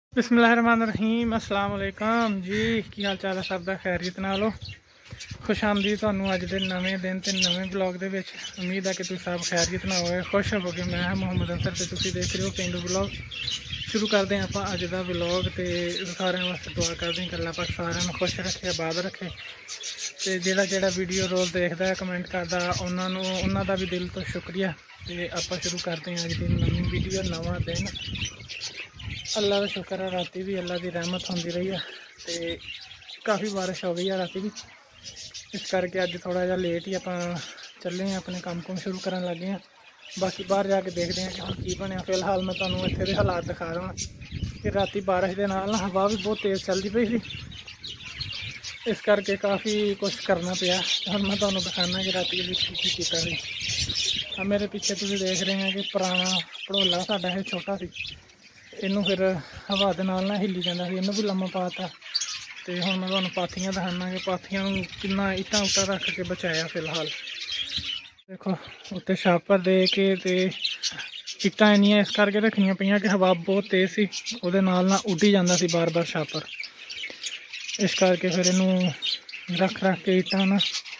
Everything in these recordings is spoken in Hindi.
बिस्मिल्लाहिर्रहमानिर्रहीम अस्सलाम वालेकुम जी। की हाल चाल है सब दा? खैरियत नाल हो? खुश आमदी तुहानू अज दे नवे दिन ते नवे ब्लॉग दे विच। उम्मीद है कि तुसीं सब खैरियत नाल होवे, खुश होवोगे। मैं मुहम्मद अंसर ते तुसीं देख रहे हो पेंडू ब्लॉग। शुरू करते हैं आपां अज दा ब्लॉग ते सारिਆਂ वास्ते दुआ करते हैं कि अल्लाह पाक सारिਆਂ नूं खुश रखे, आबाद रखे। ते जेड़ा वीडियो रोज़ देखदा है, कमेंट करदा, उन्हां दा भी दिल तो शुक्रिया। ते आपां शुरू करते हैं अज दी नवीं वीडियो, नवां दिन। अल्लाह का शुक्र है राती भी अल्लाह की रहमत होंदी रही है तो काफ़ी बारिश हो गई है राती भी। इस करके अज थोड़ा जहा लेट ही आप चले हैं, अपने काम कुम शुरू करन लगे हैं। बाकी बाहर जाके देखते हैं कि हम की बनया। फिलहाल मैं तुम्हें इत्थे दे हालात दिखा रहा कि राती बारिश के नाल हवा भी बहुत तेज़ चलती पई सी, इस करके काफ़ी कुछ करना पिया। हम मैं तुम्हें दिखाना कि राती की किया सी। मेरे पीछे तुम देख रहे हैं कि पुराना भड़ोला साडा है, छोटा सी, इनू फिर हवा के नाल ना हिली जाता है, इनू भी लम्मा पाता। तो हम मैं तुम्हें पाथियां दिखाना कि पाथियां कितना इट्टा उट्टा रख के बचाया। फिलहाल देखो उत्ते छापर दे के ते इट्टा इन्नियां इस करके रखनियां पईयां कि हवा बहुत तेज़ सी, उहदे नाल ना उड्डी जांदा सी बार बार छापर। इस करके फिर इनू रख के इट्टा ना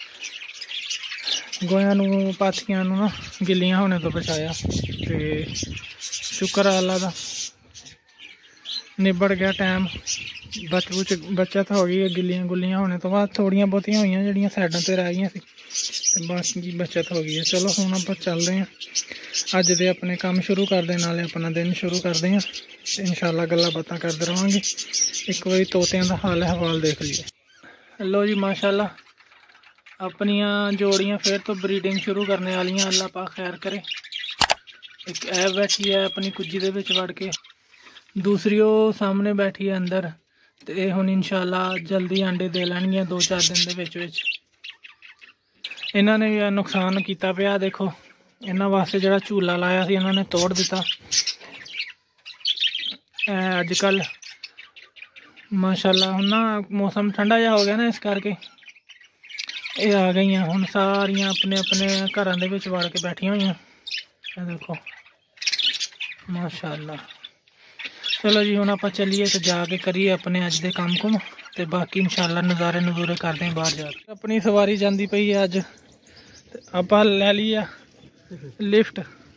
गोयां नू पाथियां नू ना गिल्लियां होने तो बचाया। तो शुक्र है अल्लाह दा, निबड़ गया टाइम, बचत हो गई है। गिल्लियां गुल्लियां होने तो बाद थोड़ियां बहुतियां हुई जड़ियां साइडों पर रह गई सी, बाकी बचत हो गई है। चलो हुण आप चल रहे हैं अज दे अपने काम शुरू करते, नाले अपना दिन शुरू करते हैं। इंशाअल्लाह गल्लां बातां करते रहांगे। एक बारी तोतियां का हाल हवाल देख लीए। लो जी माशाअल्लाह अपनियां जोड़ियां फिर तो ब्रीडिंग शुरू करने वालियां, अल्लाह पाक खैर करे। एक ऐ बैठी है अपनी कुज्जी दे विच वड़ के, दूसरी वो सामने बैठी है अंदर। तो ये हुण इंशाअल्लाह जल्दी अंडे दे लैणगियां 2-4 दिन दे विच विच। इन्होंने भी नुकसान किया पिया, देखो इन्हों वास्ते जो झूला लाया सी इन्होंने तोड़ दिता। अजकल माशाअल्लाह हुण ना मौसम ठंडा जहा हो गया ना, इस करके ये आ गई हुण सारियां अपने अपने घरों दे विच वड़ के बैठिया हुई। देखो माशाअल्लाह। चलो जी हुण आप चलीए तो जाके करिए अपने अज दे काम कुम, ते बाकी इंशाअल्लाह नज़ारे नज़ूरे करते हैं बाहर जाके। अपनी सवारी जाती पई है अज, आप ले लिया लिफ्ट।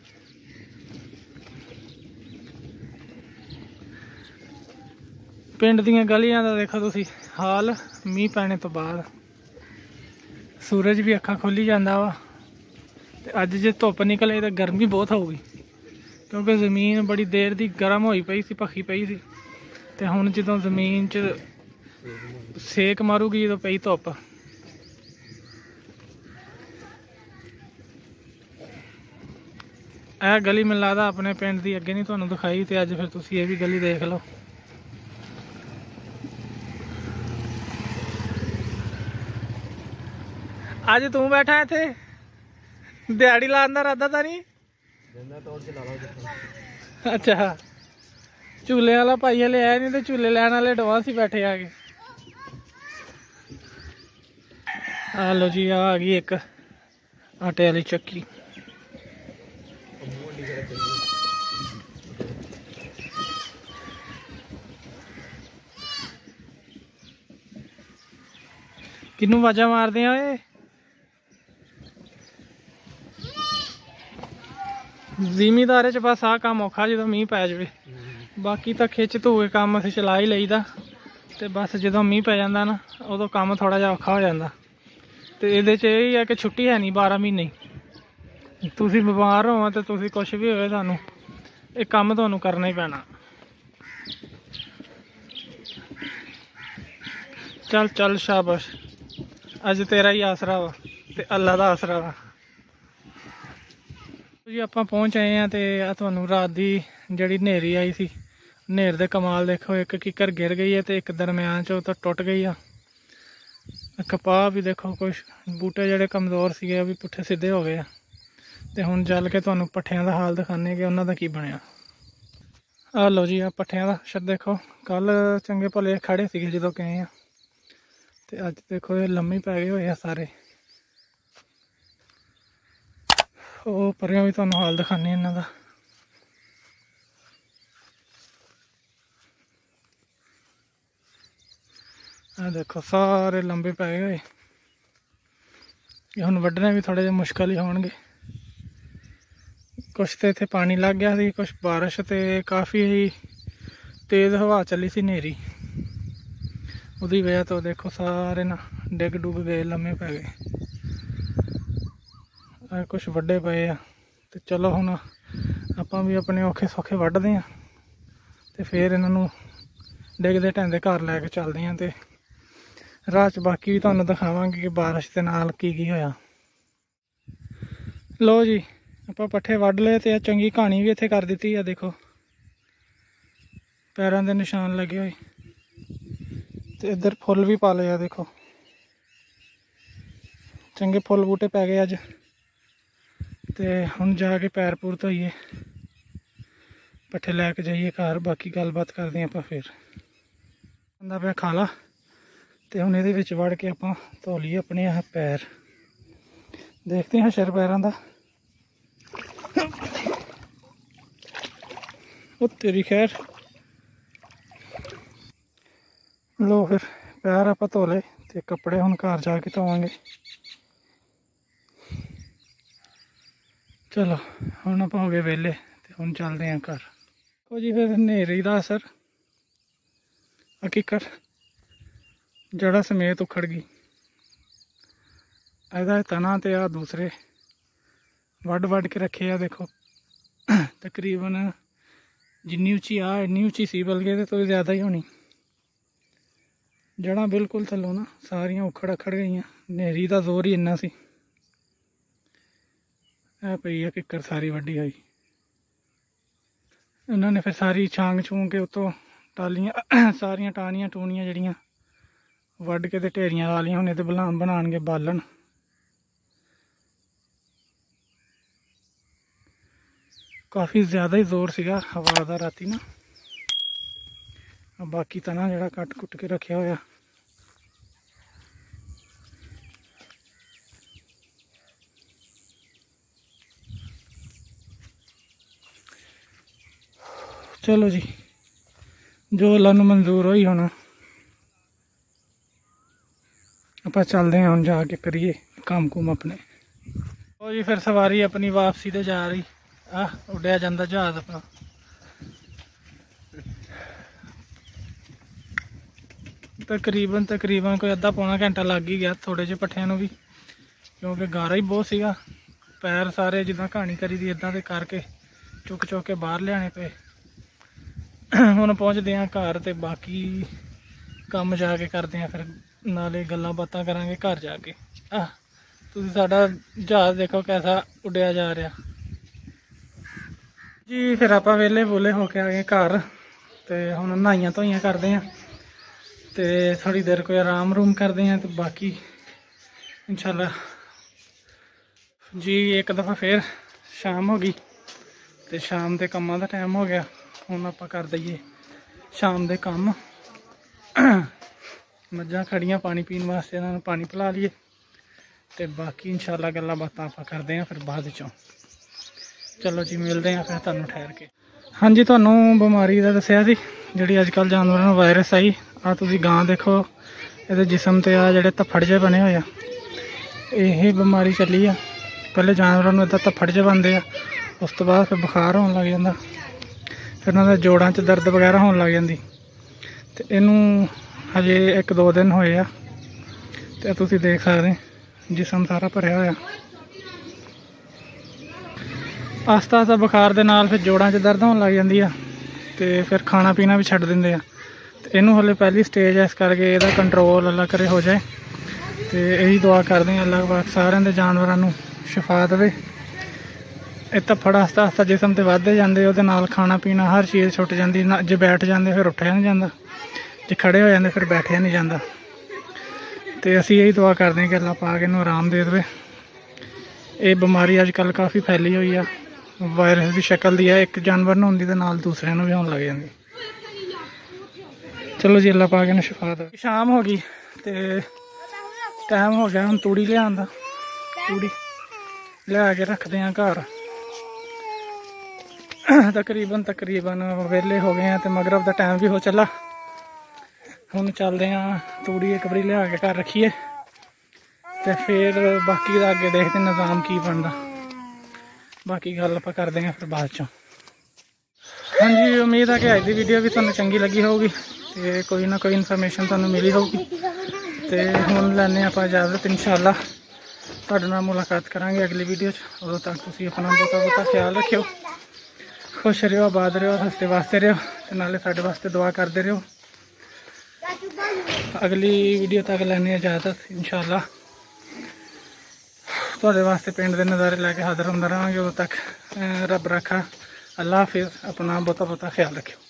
पिंड दियां गलियां दा देखो तुसी हाल, मीह पैने तो बाद सूरज भी अखा खोली जाता वा। अज जे धुप निकले तो गर्मी बहुत होगी, क्योंकि जमीन बड़ी देर की गर्म होई पई सी, भखी पई सी। ते हुण जदों जमीन च सेक मारूगी तो पई धुप। यह गली मैनूं लगदा अपने पिंड की अगे नहीं तुहानूं दिखाई, तो अज फिर तुसीं ये भी गली देख लो। अज तू बैठा इत्थे, दिहाड़ी लाने का इरादा तो नहीं? अच्छा झूले वाला भाई हले आया नहीं, तो झूले लैन वाले एडवांस ही बैठे आगे। आ लो जी आ गई एक आटे वाली चक्की। किनू आवाजा मारदे आ? जिमीदारे च बस आ काम औखा जो मीह पै जाए, बाकी तो खिच धू के काम असीं चला ही लईदा। तो बस जो मीह पै जाता ना उदों काम थोड़ा जिहा औखा हो जाता। तो ये है कि छुट्टी है नहीं 12 महीने। तुसीं बीमार हो तो तुसीं कुछ भी होवे, तुहानूं ये काम तुहानूं करना ही पैना। चल चल शाबाश, अज तेरा ही आसरा वा ते अल्लाह दा आसरा वा जी। आप पहुँच आए हैं तो तुहानूं रात की जिहड़ी हनेरी आई सी, हनेर दे कमाल देखो। एक किकर गिर गई है तो एक दरम्यान चो तो टुट गई है। कपाह भी देखो कुछ बूटे जिहड़े कमज़ोर सीगे भी पुट्ठे सीधे हो गए। तो हुण चल के तुहानूं पट्ठियां दा हाल दिखाने कि उन्हां दा की बनिया। आ लो जी आ पट्ठियां दा शद देखो, कल चंगे भले खड़े सीगे जदों गए हैं, तो अज देखो ये लम्मे पै गए हुए सारे। वो परेआं भी तुहानूं हाल दिखाने इन्हां दा। आ देखो सारे लंबे पै गए। हुण वड्ढने भी थोड़े जिहे मुश्किल ही होणगे। कुछ तो इत्थे पानी लग गया सी, कुछ बारिश ते काफ़ी तेज़ हवा चली सी, नेरी उहदी वजह तो देखो सारे ना डिग डुग गए, लम्मे पै गए। कुछ वड्डे पे आ। तो चलो हुण आपां भी अपने औखे सौखे वड्ढदे आ ते फिर इन्हां नूं डिगदे ढैंदे घर लैके चलदे हैं। तो राह च बाकी भी तुहानूं दिखावांगे कि बारिश के नाल की होया। लो जी आपां पट्ठे वड्ढ लए ते चंगी कहानी भी इत्थे कर दित्ती है। देखो पैरां दे निशान लगे हुए ते इधर फुल भी पा लए। देखो चंगे फुल बूटे पै गए अज। ते हुण जाके पैर पूर धोइए, पट्ठे लैके जाइए घर। बाकी गलबात करते हैं आपां फिर। बंदा पिया खाला ते हुण इहदे विच वड़ के आपां धो लईए अपने पैर। देखते हैं शर पैरां दा। ओ तेरी खैर। लो फिर पैर आपां धो ले ते कपड़े हुण घर जाके धोवांगे। चलो हुण आपां हो गए वेले ते हुण चलदे हैं घर। देखो जी फिर हनेरी दा असर, हकीकत जड़ा समेत उखड़ गई। ਇਹਦਾ तना ते आ दूसरे वड वड के रखे आ। देखो तकरीबन जिन्नी उची आ इन्नी उची सी, बल्कि तो भी ज़्यादा ही होनी। जड़ा बिल्कुल थल्लों ना सारियां उखड़ अखड़ गई। नेरी का जोर ही इन्ना सी। पई है किक्कर सारी वड्डी हुई। इन्होंने फिर सारी छांग छूंग के उतों टालियां सारियां टाहनियां टूनियां जड़ियां वड के ते ढेरियां ला लियां। हुण इहदे बनाणगे बालन। काफ़ी ज़्यादा ही जोर सीगा हवा दा राती ना। बाकी तना जड़ा कट कुट के रखा होया। चलो जी जो अल्लाह नूं मंजूर होई होना। आप चलते हैं हम जाके करिए काम कुम अपने। ओ जी फिर सवारी अपनी वापसी ते जा रही। उड्या जांदा जहाज अपना। तकरीबन कोई अद्धा पौना घंटा लग ही गया थोड़े जे पट्ठियां नूं भी, क्योंकि गारा ही बहुत सीगा। पैर सारे जिद्दां कहानी करी दी इदां दे करके चुक चुक के बाहर लियाने पे। हुण पहुँचते हैं घर ते बाकी काम जाके करते हैं। फिर नाले गल्लां बातां करांगे घर जाके। तुसीं साडा जहाज देखो कैसा उड्या जा रहा जी। फिर आपां वेले वूले होके आ गए घर ते हुण नहाइयां धोइयां करते हैं ते थोड़ी देर कोई आराम रूम करते हैं। तो बाकी इंशाल्लाह जी एक दफ़ा फिर शाम हो गई तो शाम के कामां का टाइम हो गया। हुण आपां कर दईए शाम के काम। मज्जां खड़ियां पानी पीने वास्ते, इन्हां नूं पानी पिला लीए तो बाकी इंशाल्लाह गल्लां बातां आपां करते हैं फिर बाद चों। चलो जी मिलते हैं फिर तुहानूं ठहर के। हाँ जी तुहानूं बीमारी का दस्सिया सी जिहड़ी अजकल जानवरां नूं वायरस आई। तुसीं गां देखो इहदे जिसम ते जिहड़े धफ्फड़ जे बने होए आ, यही बीमारी चली आ। पहले जानवरां नूं इदां धफ्फड़ जे बनदे आ, उस तो बाद फिर बुखार होण लग जांदा, फिर उन्हां दे जोड़ां च दर्द वगैरह होण लग जांदी। ते इहनूं हजे 1-2 दिन होए आ ते तुसीं देख सकदे जिसम सारा भरिया होया। आस्ता आस्ता बुखार दे नाल फिर जोड़ां च दर्द होण लग जांदी आ ते फिर खाना पीना भी छड्ड दिंदे आ। ते इहनूं हले पहली स्टेज है, इस करके इहदा कंट्रोल अल्लाह करे हो जाए। तो यही दुआ करते हैं अल्लाह पाक सारिਆਂ ਦੇ जानवरां नूं शिफा देवे। ਇਹ ਧੱਫੜ आस्ता आस्ता जिसम ते वधदे जांदे, ਉਹਦੇ ਨਾਲ खाना पीना हर चीज़ छुट जाती। जे बैठ जाते फिर उठिया नहीं जाता, जे खड़े हो जाते फिर बैठिया नहीं जाता। तो असी यही दुआ करते हैं कि अल्लाह पाक इन्हूं आराम दे देवे। ये बीमारी अजकल काफ़ी फैली हुई है, वायरस की शक्ल दी है। एक जानवर नूं हुंदी ते नाल दूसरे नूं भी होण लग जांदी। चलो जी अल्लाह पाक इन्हूं शिफा दे। शाम हो गई तो टाइम हो गया हम तूड़ी लिया। तूड़ी लिया के रखते हैं घर। तकरीबन वेले हो गए हैं तो मगरब का टाइम भी हो चला। ਹੁਣ ਚੱਲਦੇ ਹਾਂ ਤੂੜੀ ਇੱਕ ਵਾਰੀ ਲਿਆ ਕੇ ਘਰ ਰੱਖੀਏ ਤੇ ਫਿਰ ਬਾਕੀ ਦਾ ਅੱਗੇ ਦੇਖਦੇ ਨਿਜ਼ਾਮ ਕੀ ਬਣਦਾ। ਬਾਕੀ ਗੱਲ ਆਪਾਂ ਕਰਦੇ ਹਾਂ ਫਿਰ ਬਾਅਦ ਚੋਂ। ਹਾਂਜੀ, ਉਮੀਦ ਹੈ ਕਿ ਅੱਜ ਦੀ ਵੀਡੀਓ ਵੀ ਤੁਹਾਨੂੰ ਚੰਗੀ ਲੱਗੀ ਹੋਊਗੀ ਤੇ ਕੋਈ ਨਾ ਕੋਈ ਇਨਫੋਰਮੇਸ਼ਨ ਤੁਹਾਨੂੰ ਮਿਲੀ ਹੋਊਗੀ। ਤੇ ਹੁਣ ਲੈਂਦੇ ਆਪਾਂ ਇਜਾਜ਼ਤ, ਇੰਸ਼ਾਅੱਲਾ ਤੁਹਾਡੇ ਨਾਲ ਮੁਲਾਕਾਤ ਕਰਾਂਗੇ ਅਗਲੀ ਵੀਡੀਓ 'ਚ। ਉਦੋਂ ਤੱਕ ਤੁਸੀਂ ਆਪਣਾ ਬਹੁਤਾ ਖਿਆਲ ਰੱਖਿਓ, खुश रहो, आबाद रहो, हंसते वास्ते रहो ते नाले साडे वास्ते दुआ करते रहो। अगली वीडियो तक लैने इजाजत इंशाअल्लाह। तुहाडे वास्ते पिंड दे नज़ारे लैके हाजिर होंदा रहांगे। उदों तक रब रखा। अल्लाह हाफिज़। अपना बहुता ख्याल रखियो।